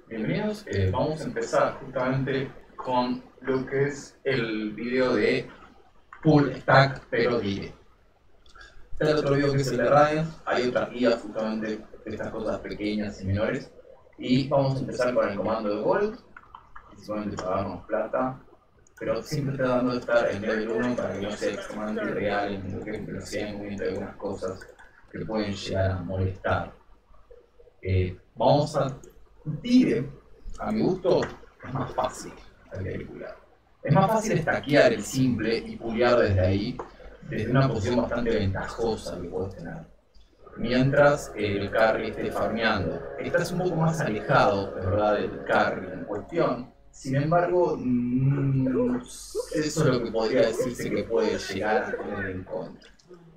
Bienvenidos, vamos a empezar justamente con lo que es el video de Full Stack pero Dire. Está el otro video que es el de Radiant, hay otras guías justamente de estas cosas pequeñas y menores. Y vamos a empezar con el comando de Gold, principalmente para darnos plata, pero siempre tratando de estar en level 1 para que no sea extremadamente real en lo que es velocidad de movimiento de algunas cosas que pueden llegar a molestar. Vamos a Dire, a mi gusto, es más fácil el pulear. Es más fácil stackear el simple y pulear desde ahí, desde una posición bastante ventajosa que puedes tener. Mientras el carry esté farmeando. Estás un poco más alejado, es verdad, del carry en cuestión. Sin embargo, eso es lo que podría decirse que puede llegar a tener en contra.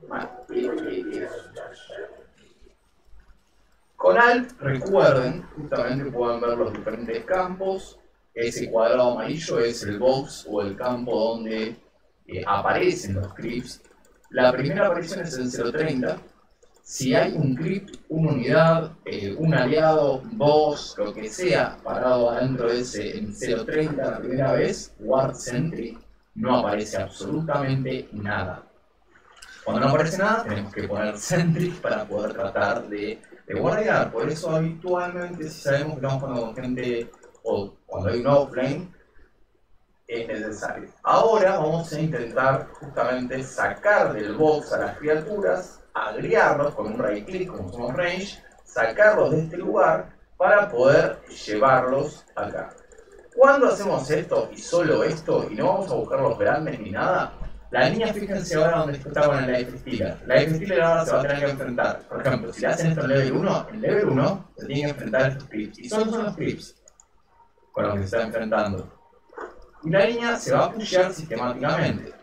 Con Alt, recuerden, justamente pueden ver los diferentes campos. Ese cuadrado amarillo es el box o el campo donde aparecen los creeps. La primera aparición es en 0.30. Si hay un creep, una unidad, un aliado, boss, lo que sea, parado adentro de ese en 0.30 la primera vez, Ward Sentry, no aparece absolutamente nada. Cuando no aparece nada, tenemos que poner Sentry para poder tratar de guardiar. Por eso habitualmente, si sabemos que estamos jugando con gente o cuando hay un offlane, es necesario. Ahora vamos a intentar justamente sacar del box a las criaturas, agregarlos con un right click como somos range, sacarlos de este lugar para poder llevarlos acá. Cuando hacemos esto y solo esto, y no vamos a buscar los grandes ni nada, la línea, fíjense ahora donde está con el Life Stealer. La Life Stealer ahora se va a tener que enfrentar. Por ejemplo, si le hacen esto en level 1, en level 1 se tiene que enfrentar a estos creeps. Y solo son los creeps con los que se está enfrentando. Y la línea se va a pushear sistemáticamente.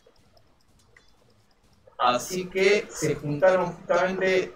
Así que se juntaron justamente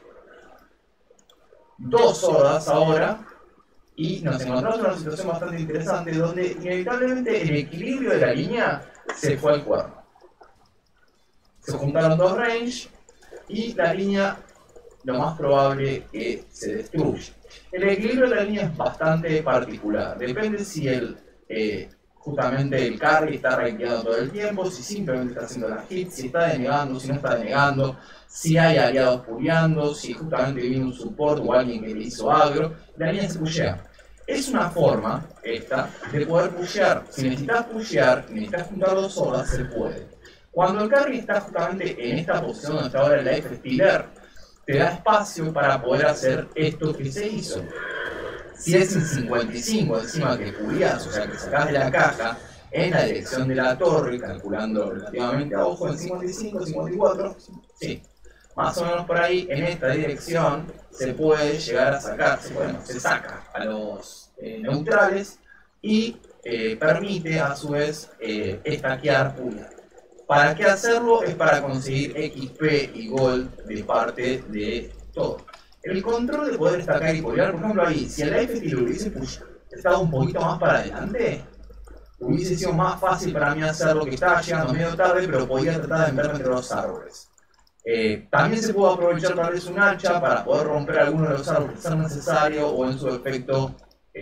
dos hordas ahora. Y nos encontramos en una situación bastante interesante donde inevitablemente el equilibrio de la línea se fue al cuerno. Se juntaron dos range y la línea lo más probable que se destruye. El equilibrio de la línea es bastante particular. Depende si justamente el carry está rankeado todo el tiempo, si simplemente está haciendo la hit, si está denegando, si no está denegando, si hay aliados puleando, si justamente viene un support o alguien que le hizo agro. La línea se pushea. Es una forma esta de poder pushear. Si necesitas pushear, necesitas juntar dos hordas, se puede. Cuando el carry está justamente en esta posición donde está ahora el Life Stealer, te da espacio para poder hacer esto que se hizo. Si es en 55 encima que puleás, o sea que sacás de la caja en la dirección de la torre, calculando relativamente a ojo, en 55, 54, sí, más o menos por ahí, en esta dirección se puede llegar a sacar, se saca a los neutrales y permite a su vez stackear pulear. ¿Para qué hacerlo? Es para conseguir XP y Gold de parte de todo. El control de poder stackar y pulear, por ejemplo ahí, si el Life Stealer hubiese estado un poquito más para adelante, hubiese sido más fácil para mí hacerlo, que estaba llegando medio tarde, pero podía tratar de meterme entre los árboles. También se puede aprovechar tal vez un hacha para poder romper alguno de los árboles si es necesario, o en su efecto,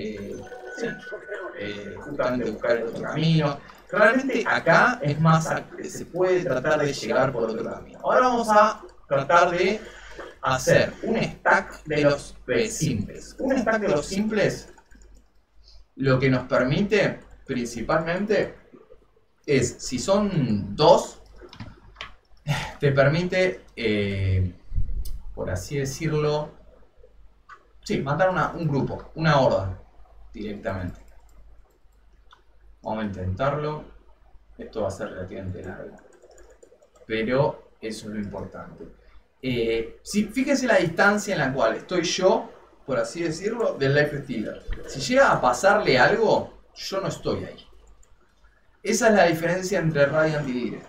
justamente buscar el otro camino. Realmente acá es más, se puede tratar de llegar por otro camino. Ahora vamos a tratar de hacer un stack de los simples. Un stack de los simples lo que nos permite principalmente es, si son dos, te permite, por así decirlo, sí, mandar un grupo, una horda directamente. Vamos a intentarlo. Esto va a ser relativamente largo, pero eso es lo importante. Fíjense la distancia en la cual estoy yo, por así decirlo, del Life Stealer. Si llega a pasarle algo, yo no estoy ahí. Esa es la diferencia entre Radiant y Dire.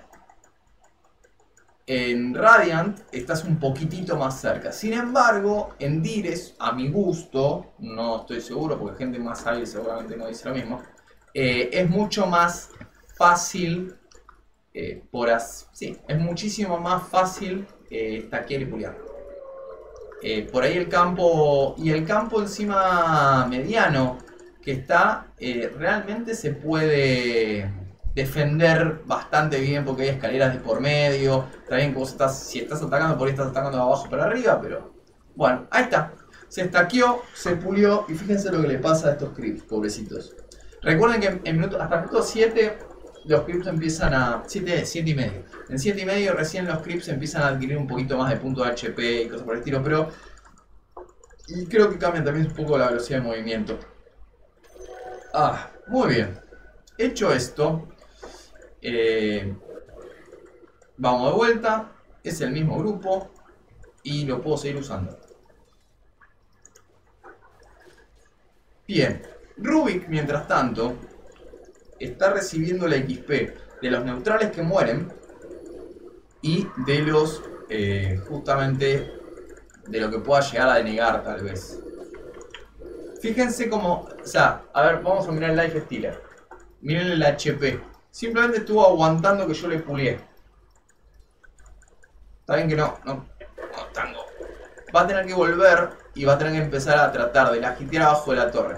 En Radiant estás un poquitito más cerca. Sin embargo, en Dire, a mi gusto, no estoy seguro porque gente más hábil seguramente no dice lo mismo, es mucho más fácil, es muchísimo más fácil stackear y pulear. Por ahí el campo, y el campo encima mediano, que está, realmente se puede defender bastante bien porque hay escaleras de por medio. Está bien que vos si estás atacando, por ahí estás atacando de abajo para arriba, pero bueno, ahí está. Se estaqueó, se pulió y fíjense lo que le pasa a estos creeps, pobrecitos. Recuerden que hasta el minuto 7 los creeps empiezan a... 7 y medio. En 7 y medio recién los creeps empiezan a adquirir un poquito más de puntos de HP y cosas por el estilo, pero... Y creo que cambian también un poco la velocidad de movimiento. Muy bien. Hecho esto, vamos de vuelta. Es el mismo grupo y lo puedo seguir usando. Bien. Rubik, mientras tanto, está recibiendo la XP de los neutrales que mueren y de los, justamente, de lo que pueda llegar a denegar tal vez. Fíjense cómo, o sea, a ver, vamos a mirar el Life Stealer. Miren el HP. Simplemente estuvo aguantando que yo le pulié. Está bien que no tango. Va a tener que volver y va a tener que empezar a tratar de la hitear abajo de la torre.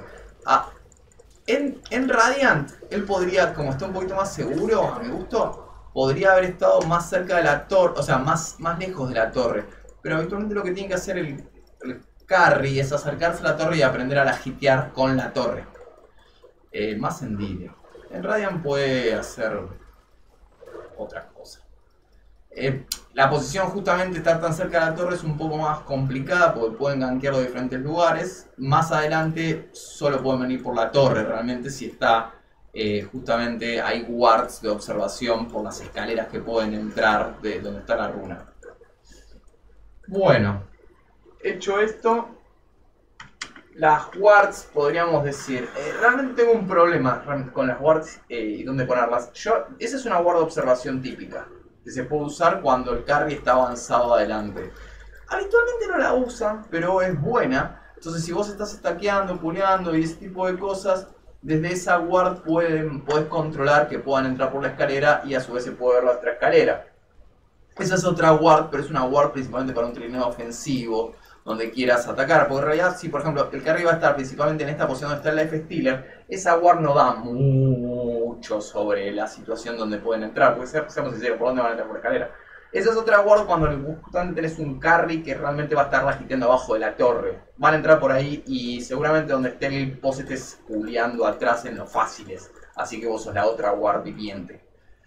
En Radiant, él podría, como está un poquito más seguro, a mi gusto, podría haber estado más cerca de la torre, o sea, más lejos de la torre. Pero habitualmente lo que tiene que hacer el carry es acercarse a la torre y aprender a la hitear con la torre. Más en Dilia. En Radiant puede hacer otra cosa. La posición justamente estar tan cerca de la torre es un poco más complicada porque pueden gankear de diferentes lugares. Más adelante solo pueden venir por la torre realmente si está justamente hay wards de observación por las escaleras que pueden entrar de donde está la runa. Bueno, hecho esto, las wards podríamos decir, realmente tengo un problema con las wards y dónde ponerlas. Esa es una ward de observación típica que se puede usar cuando el carry está avanzado adelante. Habitualmente no la usan, pero es buena. Entonces si vos estás stackeando, puleando y ese tipo de cosas, desde esa ward podés controlar que puedan entrar por la escalera y a su vez se puede ver la otra escalera. Esa es otra ward, pero es una ward principalmente para un trineo ofensivo, donde quieras atacar. Porque en realidad, si por ejemplo el carry va a estar principalmente en esta posición donde está el Life Stealer, esa ward no da mucho sobre la situación donde pueden entrar. Porque seamos sinceros, ¿por dónde van a entrar por la escalera? Esa es otra ward cuando justamente tenés un carry que realmente va a estar agitando abajo de la torre. Van a entrar por ahí y seguramente donde esté el boss estés puleando atrás en los fáciles. Así que vos sos la otra ward viviente.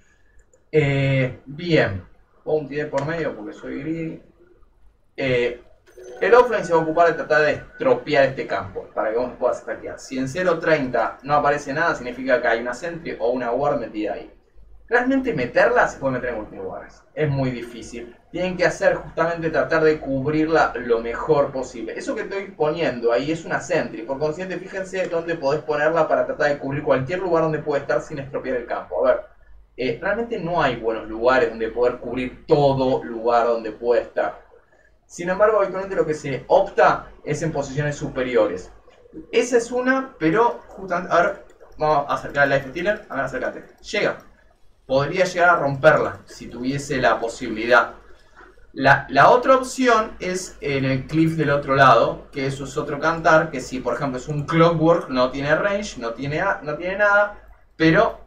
Bien. Pongo un TD por medio porque soy greedy. El offline se va a ocupar de tratar de estropear este campo para que vos puedas stackear. Si en 0.30 no aparece nada, significa que hay una sentry o una ward metida ahí. Realmente meterla se puede meter en muchos lugares. Es muy difícil. Tienen que hacer justamente tratar de cubrirla lo mejor posible. Eso que estoy poniendo ahí es una sentry. Por consiguiente, fíjense dónde podés ponerla para tratar de cubrir cualquier lugar donde puede estar sin estropear el campo. A ver, realmente no hay buenos lugares donde poder cubrir todo lugar donde puede estar. Sin embargo, habitualmente lo que se opta es en posiciones superiores. Esa es una, pero justamente, a ver, vamos a acercar al Life Stealer. A ver, acércate. Llega. Podría llegar a romperla si tuviese la posibilidad. La otra opción es en el cliff del otro lado, que eso es otro cantar, que si por ejemplo es un Clockwork, no tiene range, no tiene nada, pero...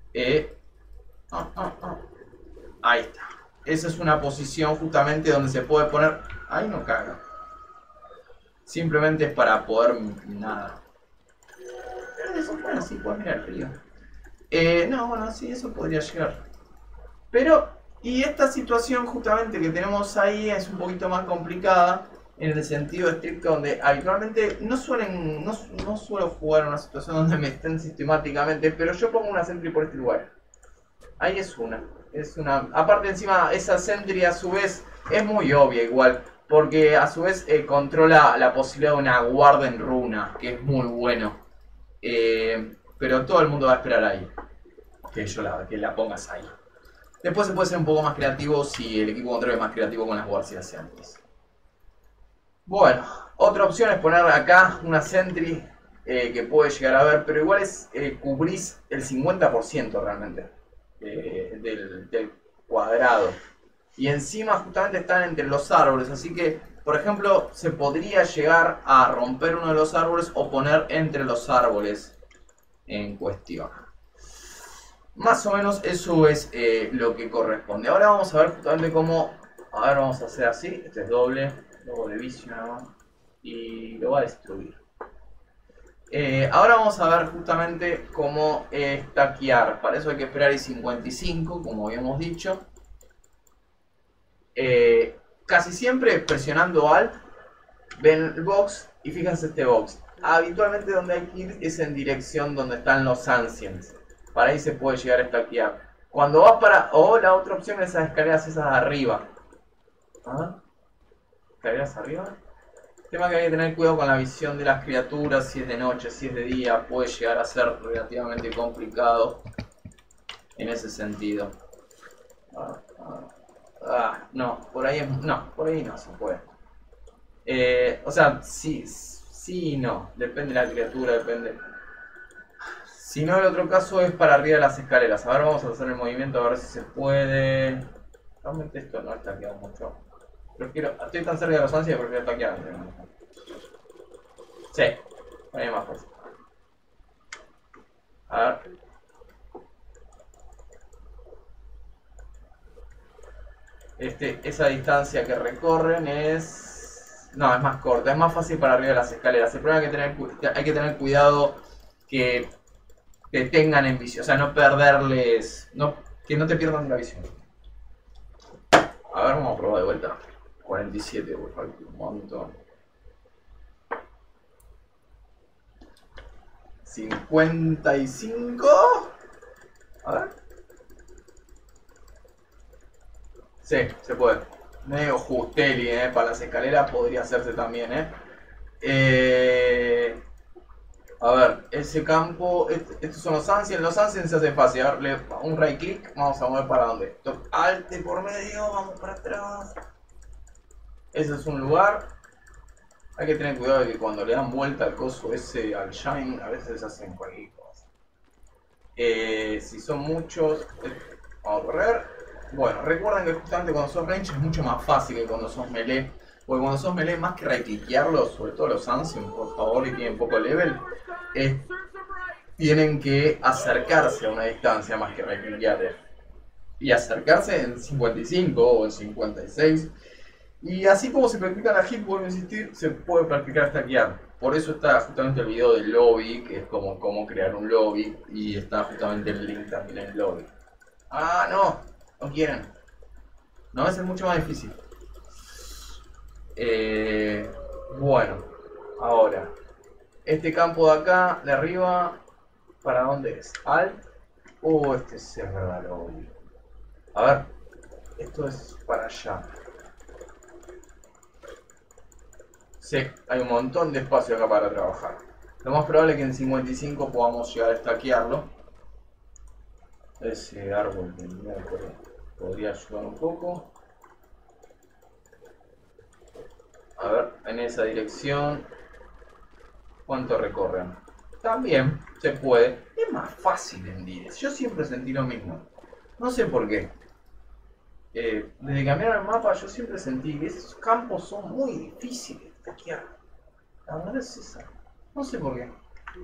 ahí está. Esa es una posición justamente donde se puede poner... Ahí no caga. Simplemente es para poder... nada. Pero eso fue así, puedes mirar el frío. No, bueno, sí, eso podría llegar. Pero, y esta situación justamente que tenemos ahí es un poquito más complicada en el sentido estricto donde habitualmente no suelo jugar en una situación donde me estén sistemáticamente, pero yo pongo una sentry por este lugar. Ahí es una. Aparte encima esa sentry a su vez es muy obvia igual, porque a su vez controla la posibilidad de una guarda en runa, que es muy bueno. Pero todo el mundo va a esperar ahí que la pongas ahí. Después se puede ser un poco más creativo si el equipo contrario es más creativo con las guardas y las sentries. Bueno, otra opción es poner acá una sentry que puede llegar a ver, pero igual es cubrís el 50% realmente del cuadrado. Y encima justamente están entre los árboles, así que Por ejemplo, se podría llegar a romper uno de los árboles o poner entre los árboles en cuestión. Más o menos eso es lo que corresponde. Ahora vamos a ver justamente cómo... A ver, vamos a hacer así. Este es doble vicio nada más. Y lo va a destruir. Ahora vamos a ver justamente cómo stackear. Para eso hay que esperar el 55, como habíamos dicho. Casi siempre presionando Alt, ven el box y fíjense este box. Habitualmente donde hay que ir es en dirección donde están los Ancients. Para ahí se puede llegar a stackear. Cuando vas para... O la otra opción es esas escaleras esas de arriba. ¿Ah? ¿Escaleras arriba? Tema que hay que tener cuidado con la visión de las criaturas. Si es de noche, si es de día, puede llegar a ser relativamente complicado en ese sentido. No, por ahí no se puede. O sea, sí y no. Depende de la criatura, depende. Si no, el otro caso es para arriba de las escaleras. A ver, vamos a hacer el movimiento a ver si se puede. Realmente esto no está quedando mucho. Estoy tan cerca de los ansias que prefiero stackear. Sí, para mí es más fácil. A ver. Esa distancia que recorren es... No, es más corta, es más fácil para arriba de las escaleras. El problema es que hay que tener cuidado que te tengan en visión, o sea, no perderles... que no te pierdan la visión. A ver, vamos a probar de vuelta. 47, por favor, un montón. 55. A ver. Sí, se puede. Medio Justeli, para las escaleras podría hacerse también, A ver, ese campo, estos son los Ancients. Los Ancients se hace fácil. A ver, un right click, vamos a mover para donde. Alt por medio, vamos para atrás. Ese es un lugar. Hay que tener cuidado de que cuando le dan vuelta al coso ese, al shine, a veces hacen cualquier cosa. Si son muchos, vamos a correr. Bueno, recuerden que justamente cuando sos range es mucho más fácil que cuando sos melee. Porque cuando sos melee, más que right-clickearlos, sobre todo los Ancients, por favor, y tienen poco level, tienen que acercarse a una distancia más que right-clickearlos. Y acercarse en 55 o en 56. Y así como se practica la hit, vuelvo a insistir, se puede practicar stackear. Por eso está justamente el video del lobby, que es como cómo crear un lobby. Y está justamente el link también en el lobby. ¡Ah, no! No quieren. No, va a ser mucho más difícil. Bueno, ahora. Este campo de acá, de arriba, ¿para dónde es? Alt. Este es verdad, lobby. A ver, esto es para allá. Sí, hay un montón de espacio acá para trabajar. Lo más probable es que en 55 podamos llegar a stackearlo. Ese árbol de miércoles podría ayudar un poco. A ver, en esa dirección. ¿Cuánto recorren? También se puede. Es más fácil en 10. Yo siempre sentí lo mismo. No sé por qué. Desde que cambiaron el mapa yo siempre sentí que esos campos son muy difíciles de stackear. La verdad es esa. No sé por qué.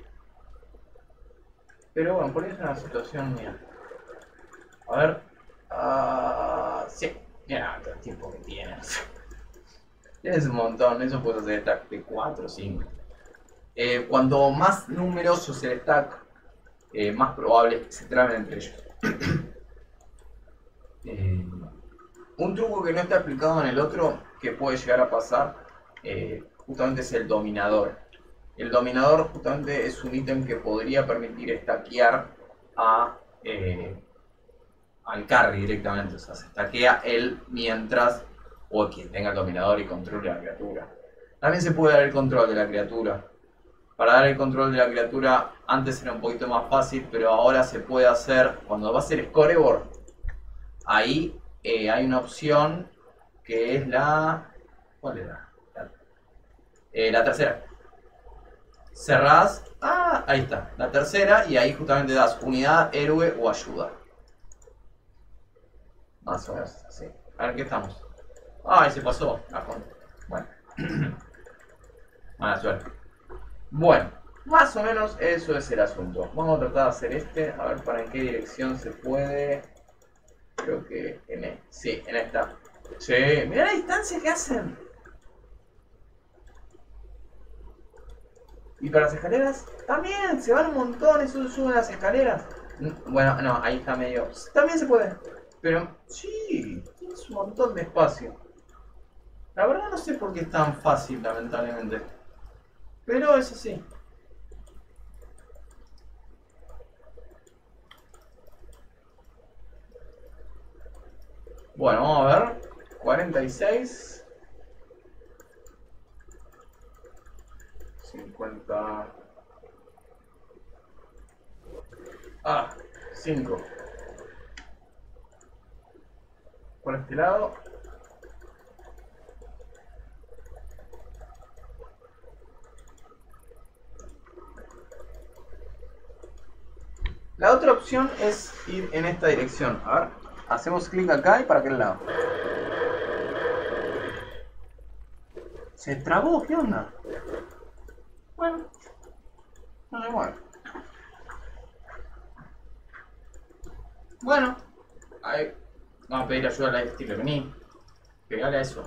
Pero bueno, por ahí es una situación mía. A ver. Sí. Mira el tiempo que tienes. Tienes un montón. Eso puedes hacer stack de 4 o 5. Cuanto más numeroso es el stack, más probable es que se traben entre ellos. Un truco que no está explicado en el otro, que puede llegar a pasar, justamente es el dominador. El dominador justamente es un ítem que podría permitir stackear al carry directamente. O sea, se stackea él mientras, o quien tenga el dominador y controle a la criatura. También se puede dar el control de la criatura. Para dar el control de la criatura antes era un poquito más fácil, pero ahora se puede hacer, cuando va a ser scoreboard, ahí hay una opción que es la... ¿Cuál era? La tercera. Cerrás, ahí está, la tercera, y ahí justamente das unidad, héroe o ayuda. Más o menos, así. A ver, ¿qué estamos? Ahí se pasó. Bueno. Mala suerte. Bueno, más o menos eso es el asunto. Vamos a tratar de hacer este, a ver para en qué dirección se puede. Creo que sí, en esta. Sí, mira la distancia que hacen. Y para las escaleras, también, se van un montón, eso suben las escaleras. Bueno, no, ahí está medio. También se puede. Pero sí, tienes un montón de espacio. La verdad no sé por qué es tan fácil, lamentablemente. Pero es así. Bueno, vamos a ver. 46. 50. Ah, 5. Por este lado. La otra opción es ir en esta dirección. A ver, hacemos clic acá y para aquel lado. ¿Se trabó? ¿Qué onda? Bueno, no me mueve. Bueno, ahí. Vamos a pedir ayuda a la estilo. Vení, pegale a eso.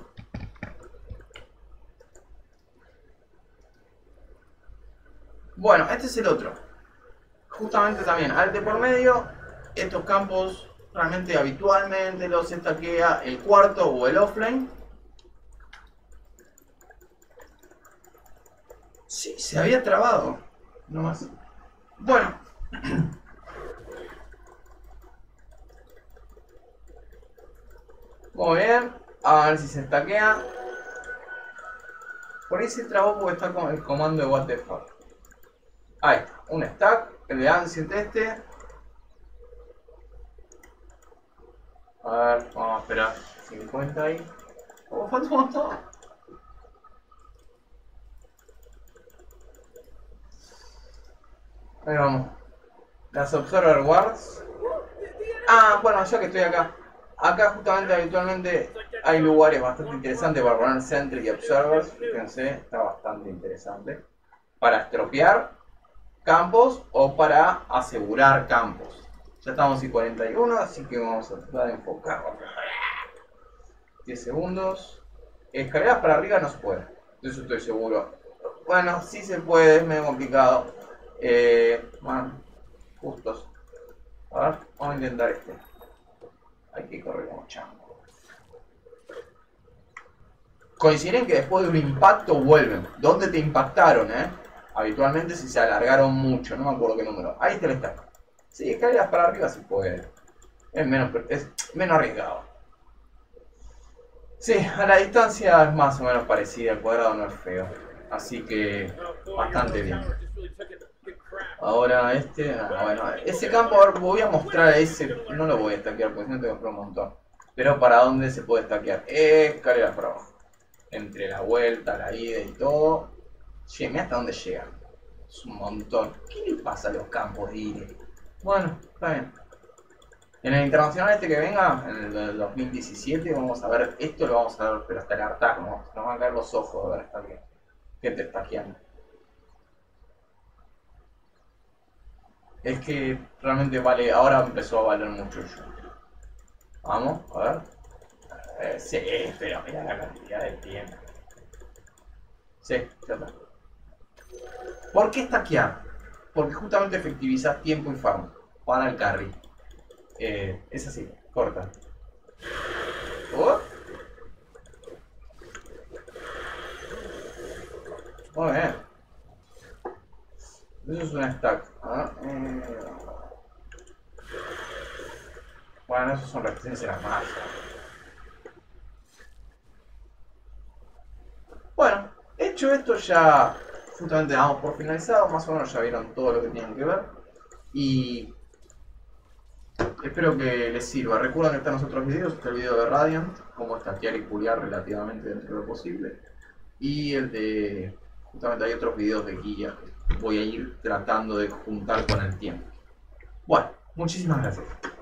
Bueno, este es el otro. Justamente también, al de por medio, estos campos realmente habitualmente los estaquea el cuarto o el offline. Sí, se había trabado. No más. Bueno. Muy bien. A ver si se estaquea. Por ahí se trabó porque está con el comando de what the fuck. Ahí está. Un stack. El de Ancient este. A ver, vamos a esperar. 50 ahí. Oh, falta un montón. Ahí vamos. Las Observer Wards. Ah, bueno, ya que estoy acá. Acá justamente habitualmente hay lugares bastante interesantes para poner Sentry y Observers. Fíjense, está bastante interesante. Para estropear campos o para asegurar campos. Ya estamos en 41, así que vamos a tratar de enfocarnos. 10 segundos. Escaleras para arriba no se puede. De eso estoy seguro. Bueno, sí se puede, es medio complicado. Bueno, justos. A ver, vamos a intentar este. Hay que correr como chango. Coinciden que después de un impacto vuelven. ¿Dónde te impactaron, Habitualmente si se alargaron mucho, no me acuerdo qué número. Ahí está el stack. Sí, escaleras para arriba sí puede. Es menos arriesgado. Sí, a la distancia es más o menos parecida, el cuadrado no es feo. Así que bastante bien. Ahora bueno, ese campo, a ver, voy a mostrar ese, no lo voy a stackear porque no tengo que un montón. Pero para dónde se puede stackear, escaleras para abajo. Entre la vuelta, la ida y todo. Che, mira hasta dónde llegan. Es un montón. ¿Qué le pasa a los campos de IRE? Bueno, está bien. En el internacional este que venga, en el 2017, vamos a ver, esto lo vamos a ver, pero hasta el hartazgo, ¿no? Nos van a caer los ojos de ver hasta que te stackeando. Es que realmente vale, ahora empezó a valer mucho yo. Vamos, a ver. Sí, pero mira la cantidad de tiempo. Sí, ya está. ¿Por qué stackear? Porque justamente efectivizas tiempo y farm para el carry. Es así, corta. Oh. Muy bien. Eso es un stack. Bueno, eso son resistencias a la magia. Bueno, hecho esto ya justamente damos por finalizado. Más o menos ya vieron todo lo que tienen que ver. Y espero que les sirva. Recuerden que están los otros videos. Está el video de Radiant, cómo stackear y puliar relativamente dentro de lo posible. Y el de... justamente hay otros videos de guía que voy a ir tratando de juntar con el tiempo. Bueno, muchísimas gracias.